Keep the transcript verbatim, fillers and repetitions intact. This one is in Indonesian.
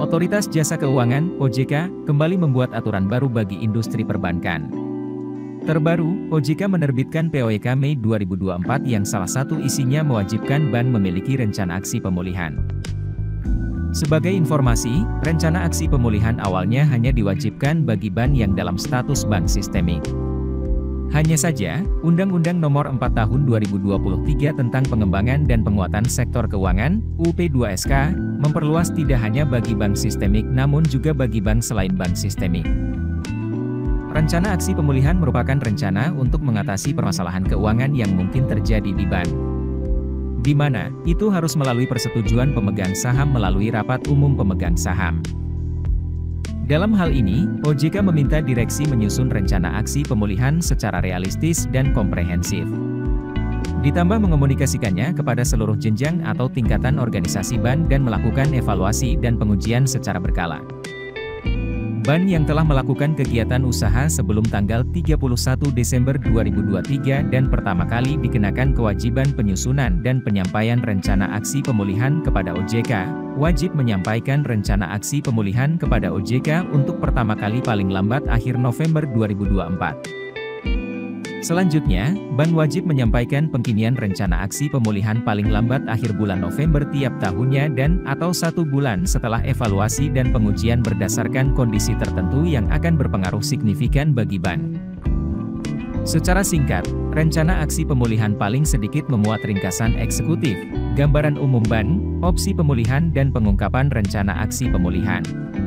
Otoritas Jasa Keuangan (O J K) kembali membuat aturan baru bagi industri perbankan. Terbaru, O J K menerbitkan P O E K Mei dua ribu dua puluh empat yang salah satu isinya mewajibkan bank memiliki rencana aksi pemulihan. Sebagai informasi, rencana aksi pemulihan awalnya hanya diwajibkan bagi bank yang dalam status bank sistemik. Hanya saja, Undang-Undang Nomor empat Tahun dua ribu dua puluh tiga tentang Pengembangan dan Penguatan Sektor Keuangan (U P dua S K) memperluas tidak hanya bagi bank sistemik namun juga bagi bank selain bank sistemik. Rencana aksi pemulihan merupakan rencana untuk mengatasi permasalahan keuangan yang mungkin terjadi di bank, di mana itu harus melalui persetujuan pemegang saham melalui rapat umum pemegang saham. Dalam hal ini, O J K meminta direksi menyusun rencana aksi pemulihan secara realistis dan komprehensif. Ditambah mengomunikasikannya kepada seluruh jenjang atau tingkatan organisasi bank dan melakukan evaluasi dan pengujian secara berkala. Bank yang telah melakukan kegiatan usaha sebelum tanggal tiga puluh satu Desember dua ribu dua puluh tiga dan pertama kali dikenakan kewajiban penyusunan dan penyampaian rencana aksi pemulihan kepada O J K, wajib menyampaikan rencana aksi pemulihan kepada O J K untuk pertama kali paling lambat akhir November dua ribu dua puluh empat. Selanjutnya, bank wajib menyampaikan pengkinian rencana aksi pemulihan paling lambat akhir bulan November tiap tahunnya dan atau satu bulan setelah evaluasi dan pengujian berdasarkan kondisi tertentu yang akan berpengaruh signifikan bagi bank. Secara singkat, rencana aksi pemulihan paling sedikit memuat ringkasan eksekutif, gambaran umum bank, opsi pemulihan dan pengungkapan rencana aksi pemulihan.